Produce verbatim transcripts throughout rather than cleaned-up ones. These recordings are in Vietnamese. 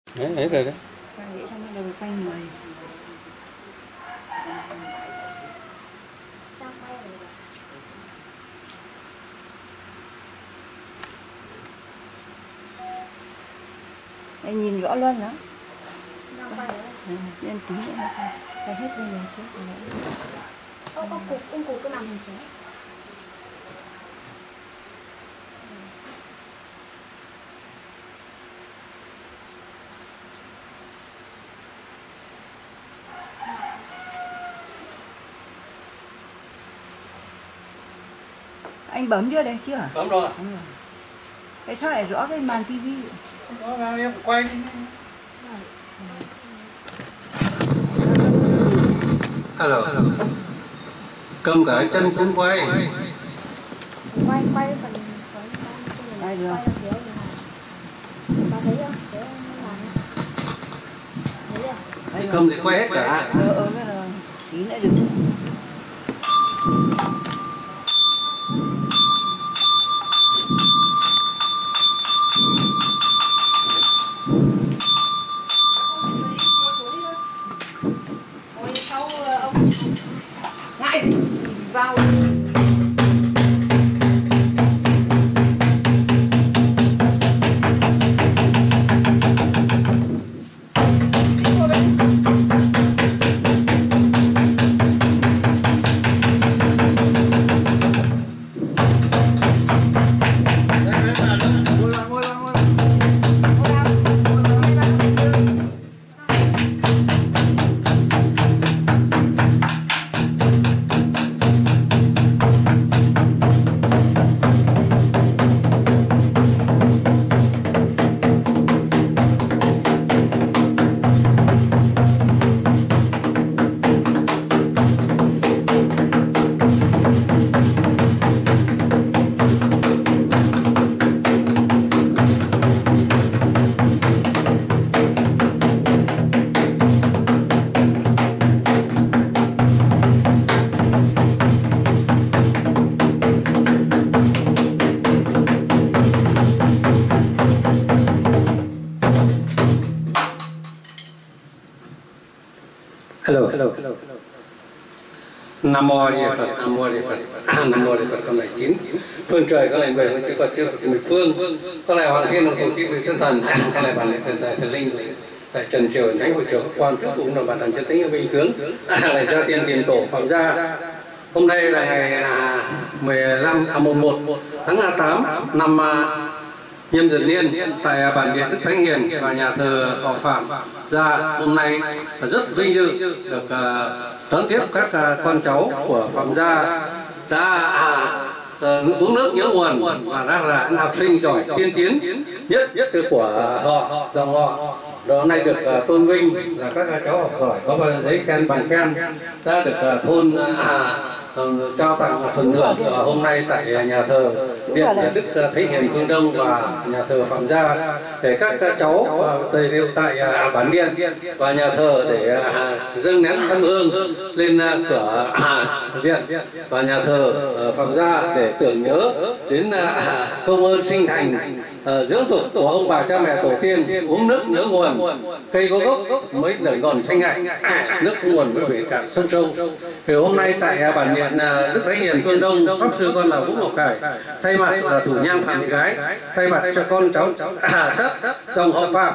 Đấy, hết rồi đấy. Quay vậy xong bắt đầu quay người. Đây nhìn rõ luôn đó. Ừ, lên tí nữa quay, quay hết bây giờ chứ. Ông ông cục ông cục cái màn hình xuống. Anh bấm chưa đây chưa? Bấm rồi. Ừ. Cái sao lại rõ cái màn tivi? Đó là em quay đi. Alo. Cầm cả chân cũng quay. Quay quay phần quay được. quay ở phía này. Bà thấy không? Thấy không làm thấy chưa? Cái cầm thì quay hết cả. Ờ ờ cái rồi. Tí nữa được. Ngại gì? Vào Hello. Hello. Nam mô Di Phật, Nam mô Di Phật, Nam mô Di Phật. Con này chín phương trời có lệnh về với chư Phật, chư Phật mười phương, con này hoàng thiên đồng tổ chức vị thiên thần, con này bản lệnh thần tài thần linh, tại trần triều thánh hội triều quan thức cũng là bản thần chân tính ở bình tướng, là gia tiên tiền tổ phạm gia. Hôm nay là ngày mười lăm à mùng một tháng tám năm Nhâm Dần Niên tại bản điện Đức Thánh Hiền và nhà thờ Họ Phạm gia. Hôm nay rất vinh dự được uh, đón tiếp các uh, con cháu của Phạm gia đã uh, uống nước nhớ nguồn và đã là học sinh giỏi tiên tiến nhất nhất của họ dòng họ. Đó nay được uh, tôn vinh là các cháu học giỏi có giấy khen bằng khen đã được uh, thôn uh, uh, trao tặng phần thưởng uh, hôm nay tại nhà thờ điện Đức Thánh Hiền Phương Đông và nhà thờ Phạm gia, để các cháu tề rượu tại uh, bản điện và nhà thờ để uh, dâng nén thắp hương lên uh, cửa uh, điện và nhà thờ uh, Phạm gia để tưởng nhớ đến uh, công ơn sinh thành uh, dưỡng dục của ông bà cha mẹ tổ tiên. Uống nước nhớ nguồn, cây có gốc mới nảy ngọn xanh ngại, nước nguồn mới bể cạn sông sông. Thì hôm nay tại bản điện Đức Thánh Hiền Phương Đông, pháp sư con là Vũ Ngọc Khải thay mặt là thủ nhang Phạm Thị Gái thay mặt cho con cháu tất dòng họ Phạm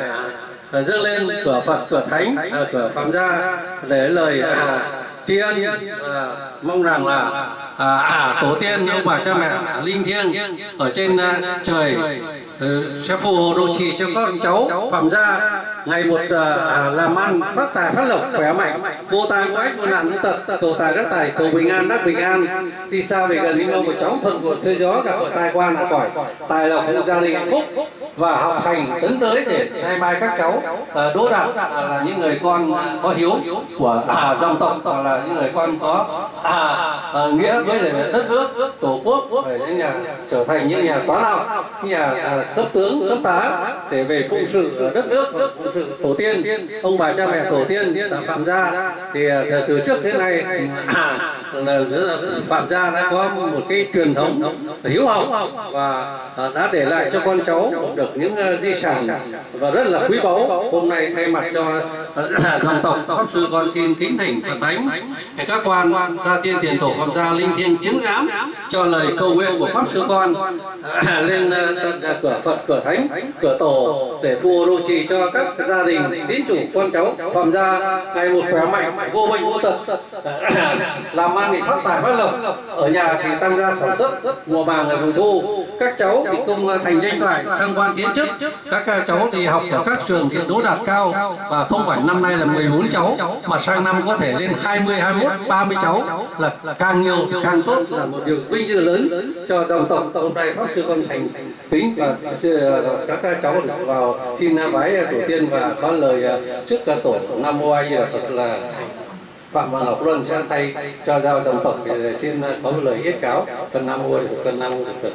để dâng lên cửa Phật, cửa Thánh, cửa Phạm gia để lời tri ân, mong rằng là à, à, tổ tiên ông bà cha mẹ linh thiêng ở trên uh, trời uh, sẽ phù hộ độ trì cho con cháu Phạm gia ngày một uh, làm ăn phát tài phát lộc khỏe mạnh, vô tai vô ách vô nạn vô tật, cầu tài đắc tài, cầu bình an đắc bình an, đi sao về gần đi lâu một chóng thuận buồm xuôi gió, gặp ở tai qua nạn khỏi, tài lộc hộ gia đình hạnh phúc và học hành tấn tới để nay mai các cháu uh, đỗ đạt uh, là những người con uh, có hiếu của uh, dòng tộc, hoặc là những người con có uh, uh, nghĩa với đất nước tổ quốc, để những nhà trở thành những nhà toán học, những nhà uh, cấp tướng cấp tá để về phụng sự đất nước, phụng sự tổ tiên ông bà cha mẹ tổ tiên đã Phạm gia. Thì uh, từ trước đến nay uh, Phạm gia đã có một cái truyền thống hiếu học và đã để lại cho con cháu được những di sản và rất là quý báu. Hôm nay thay mặt cho dòng tộc, pháp sư con xin kính thỉnh Phật thánh các quan gia tiên tiền tổ phạm gia linh thiêng chứng giám cho lời cầu nguyện của pháp sư con lên cửa Phật, cửa thánh, cửa tổ để phù hộ trì cho các gia đình tín chủ con cháu phạm gia ngày một khỏe mạnh, vô bệnh vô tật, làm ăn thì phát tài phát lộc, ở nhà thì tăng gia sản xuất, mùa màng ngày bội thu. Các cháu thì cùng thành danh toại, thăng quan tiến chức. Các cháu thì học ở các trường thì đỗ đạt cao, và không phải năm nay là mười bốn cháu mà sang năm có thể lên hai mươi, hai mươi mốt, ba mươi cháu, là, là càng nhiều càng tốt, là một điều vinh dự lớn cho dòng tộc. Hôm nay pháp sư con thành kính và các cháu được vào xin vái tổ tiên và có lời trước tổ Nam Mô A Di Đà Phật là Phạm Văn Ngọc Luân sẽ thay cho giao dòng tộc để xin có một lời yết cáo. Cần Nam Mô Cần Nam Mô Phật.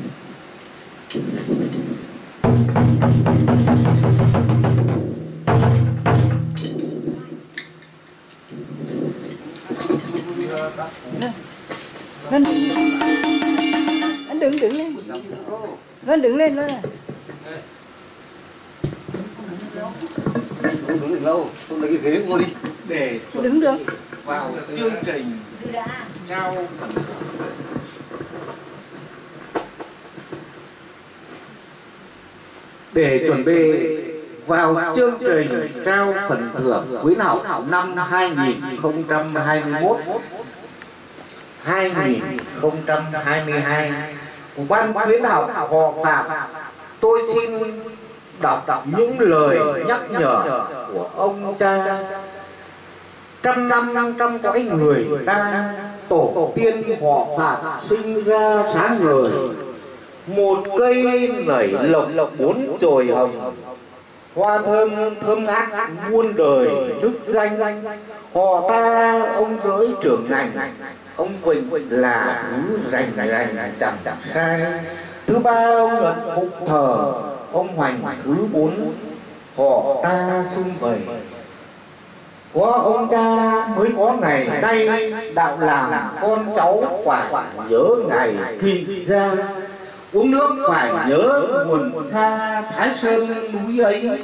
Lên, anh đứng đứng lên, lên đứng lên lên. Đứng được lâu, tôi lấy cái ghế ngồi đi để đứng được vào chương trình trao phần để chuẩn bị vào chương trình trao phần thưởng khuyến học năm hai nghìn không trăm hai mươi mốt hai nghìn không trăm hai mươi hai của ban khuyến học họ Phạm. Tôi xin đọc đọc những lời nhắc nhở của ông cha. Trăm năm năm trăm cõi người ta, tổ tiên họ Phạm sinh ra sáng ngời, một cây nảy lộc lộc bốn chồi hồng, hoa thơm thơm ngát muôn đời đức danh. Họ ta ông giới trưởng ngành, ông Quỳnh là thứ rành rành chẳng chẳng sai. Thứ ba ông Luận phụng thờ, ông Hoành thứ bốn. Họ ta sum vầy, có ông cha mới có ngày nay, đạo làm con cháu phải nhớ ngày kỳ ra. Uống nước phải nhớ nguồn xa, Thái Sơn núi ấy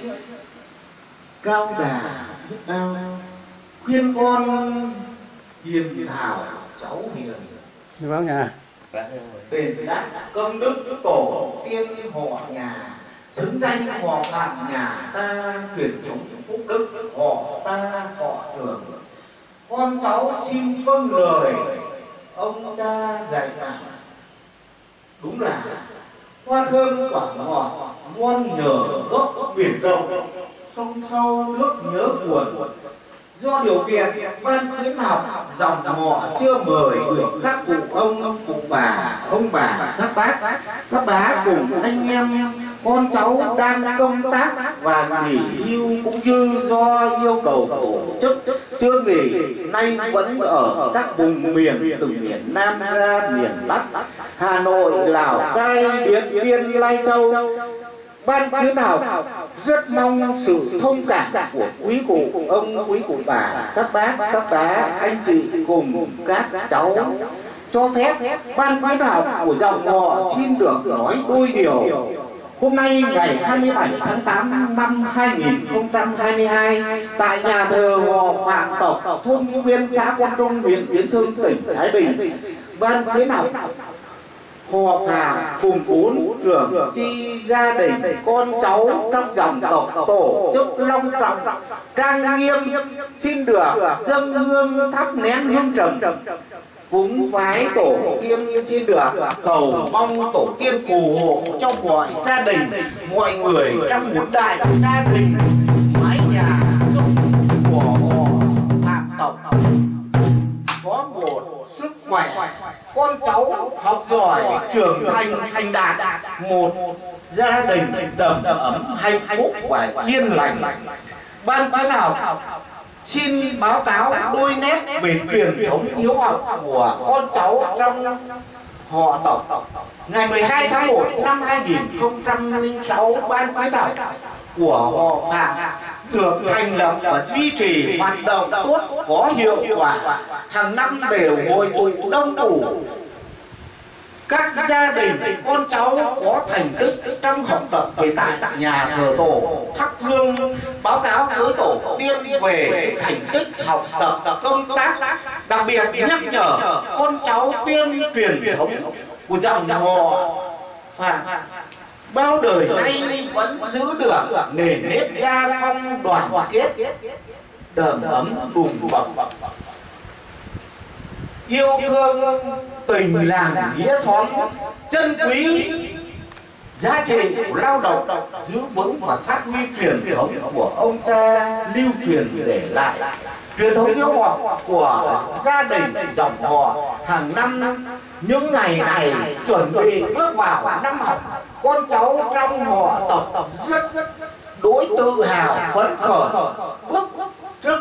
cao đà nước ao. Khuyên con hiền thảo cháu hiền, Vào nhà đền đáp công đức tổ tiên họ nhà, xứng danh họ Phạm nhà ta, truyền thống phúc đức họ ta họ Trường. Con cháu xin vâng lời ông cha dạy bảo. Đúng là hoa thơm quả ngọt ngon nhờ gốc biển rộng, sông sâu nước nhớ buồn. Do điều kiện ban khuyến học dòng họ chưa mời được các cụ ông, cụ bà, ông bà, các bác, các bá cùng anh em con cháu đang công tác và nghỉ hưu, cũng như do yêu cầu tổ chức chưa nghỉ, nay vẫn ở các vùng miền từ miền Nam ra miền Bắc, Hà Nội, Lào Cai, Điện Biên, Lai Châu. Ban khuyến học rất mong sự thông cảm của quý cụ ông, quý cụ bà, các bác, các bá, anh chị cùng các cháu. Cho phép ban khuyến học của dòng họ xin được nói đôi điều. Hôm nay ngày hai mươi bảy tháng tám năm hai nghìn không trăm hai mươi hai, tại nhà thờ họ Phạm tộc thôn Ngũ Viên, xã Quang Trung, huyện Kiến Sơn, tỉnh Thái Bình, ban khuyến học họ Phạm cùng bốn trưởng chi gia đình con cháu trong dòng tộc tổ chức long trọng trang nghiêm xin được dâng hương thắp nén hương trầm, cúng vái tổ tiên, xin được cầu mong tổ tiên phù hộ cho mọi gia đình, mọi người trong một đại gia đình mái nhà chúc của họ Phạm tộc có một sức khỏe, con cháu học giỏi, trưởng thành thành đạt, một gia đình đầm ấm hạnh phúc và yên lành. Ban khuyến học xin báo cáo đôi nét về truyền thống hiếu học của con cháu trong họ tộc. Ngày mười hai tháng một năm hai nghìn không trăm lẻ sáu, ban khuyến học của họ Phạm được thành lập và duy trì hoạt động tốt, có hiệu quả, hàng năm đều hội tụ đông đủ các gia đình con cháu có thành tích trong học tập về tại nhà thờ tổ thắp hương báo cáo với tổ tiên về thành tích học tập công tác, đặc biệt nhắc nhở con cháu tiên truyền thống của dòng họ Phạm bao đời nay vẫn giữ được nền nếp gia phong đoàn kết đầm ấm đùm bọc, yêu thương tình làng nghĩa xóm, chân quý giá trị của lao động, giữ vững và phát huy truyền thống của ông cha lưu truyền để lại. Truyền thống hiếu học của gia đình dòng họ hàng năm những ngày này chuẩn bị bước vào năm học, con cháu trong họ tộc rất đối tự hào phấn khởi bước trước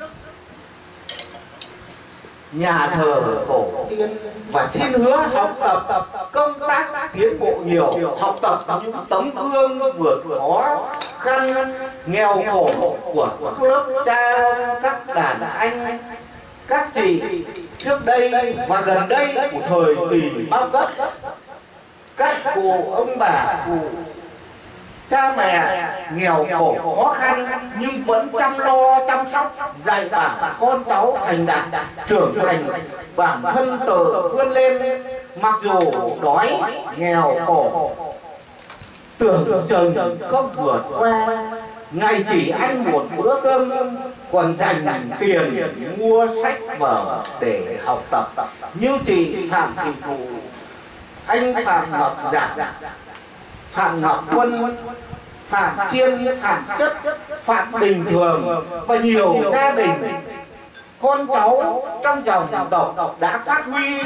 nhà thờ tổ tiên và xin hứa học tập công tác tiến bộ nhiều, học tập những tấm gương vượt khó khăn nghèo khổ của các lớp cha các đàn anh các chị trước đây và gần đây của thời kỳ bao cấp, các cụ ông bà cụ cha mẹ nghèo khổ khó khăn nhưng vẫn chăm lo chăm sóc dạy bảo con cháu thành đạt trưởng thành, bản thân tự vươn lên mặc dù đói nghèo khổ tưởng chừng không vượt qua ngày chỉ ăn một bữa cơm còn dành tiền mua sách vở để học tập, như chị Phạm Thị Cụ, anh Phạm Ngọc Giảng, Phạm Ngọc Quân, Phạm Chiên, Phạm Chất, Phạm Bình Thường và nhiều gia đình con cháu trong dòng tộc đã phát huy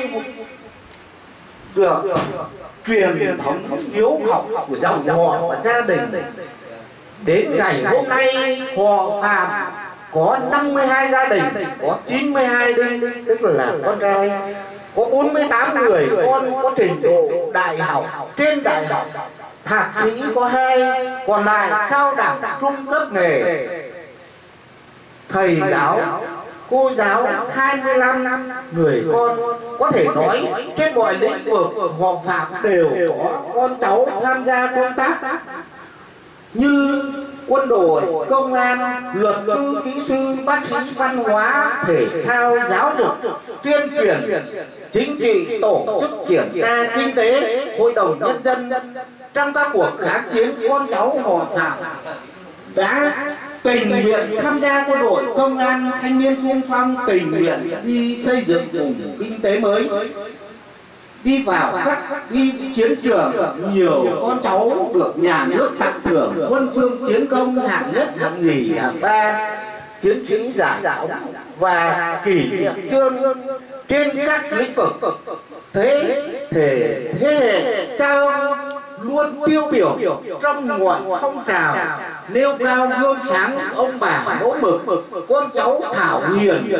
được truyền thống hiếu học của dòng họ và gia đình. Đến ngày hôm nay họ Phạm có năm mươi hai gia đình, có chín mươi hai đinh tức là con trai, có bốn mươi tám người con có trình độ đại học trên đại học, thạc sĩ có hai, còn lại cao đẳng trung cấp nghề. Thầy giáo cô giáo hai mươi lăm người con, có thể nói trên mọi lĩnh vực họ Phạm đều có con cháu tham gia công tác như quân đội, công an, luật sư, kỹ sư, bác sĩ, văn hóa, thể thao, giáo dục, tuyên truyền, chính trị, tổ chức kiểm tra, kinh tế, hội đồng nhân dân. Trong các cuộc kháng chiến, con cháu họ Phạm đã tình nguyện tham gia quân đội, công an, thanh niên xung phong, tình nguyện đi xây dựng vùng kinh tế mới, đi vào các đi chiến trường. Nhiều con cháu được nhà nước tặng thưởng huân chương chiến công hạng nhất, hạng nhì, hạng ba, chiến sĩ giải phóng và kỷ niệm chương trên các lĩnh vực. Thế thể thế hệ trao luôn tiêu biểu trong mọi phong trào, nêu cao gương sáng ông bà mẫu mực, con cháu thảo hiền.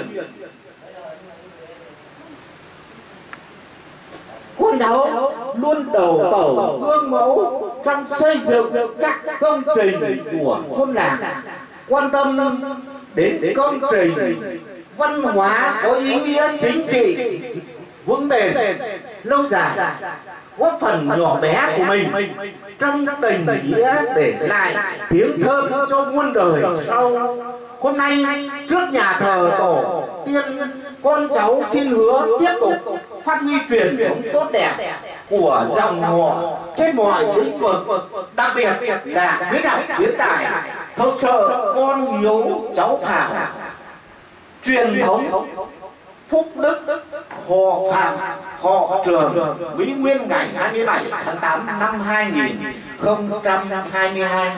Con cháu luôn đầu tàu gương mẫu trong xây dựng các công trình của thôn làng, quan tâm đến công trình văn hóa có ý nghĩa chính trị vững bền lâu dài, góp phần nhỏ bé của mình trong tình nghĩa để lại tiếng thơm cho muôn đời sau. Hôm nay trước nhà thờ tổ tiên, con cháu xin hứa tiếp tục phát huy truyền thống tốt đẹp của dòng họ trên mọi lĩnh vực, đặc biệt là khuyến học khuyến tài, thực sự con hiếu cháu thảo, truyền thống phúc đức họ Phạm thọ trường Mỹ Nguyên ngày hai mươi bảy tháng tám năm hai nghìn không trăm hai mươi hai.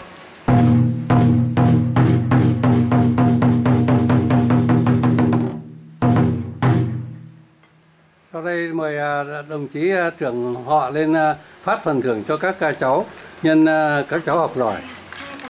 Sau đây mời đồng chí trưởng họ lên phát phần thưởng cho các cháu nhân các cháu học giỏi.